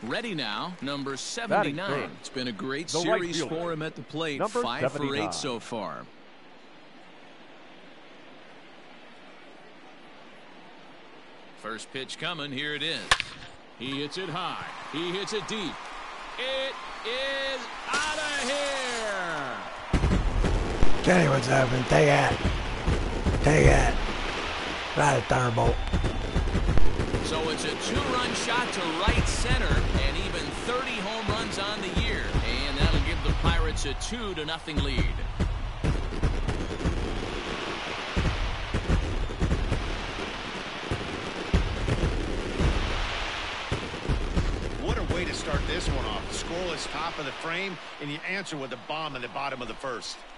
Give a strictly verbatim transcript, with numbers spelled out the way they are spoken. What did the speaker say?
Ready now, number seventy-nine. It's been a great The series right for him at the plate. Number Five for seventy-nine. eight so far. First pitch coming. Here it is. He hits it high. He hits it deep. It is out of here. Tell you what's happening. Take that. Take that. Right at Thunderbolt. So it's a two-run shot to right center and even thirty home runs on the year. And that'll give the Pirates a two to nothing lead. What a way to start this one off. Scoreless top of the frame, and you answer with a bomb in the bottom of the first.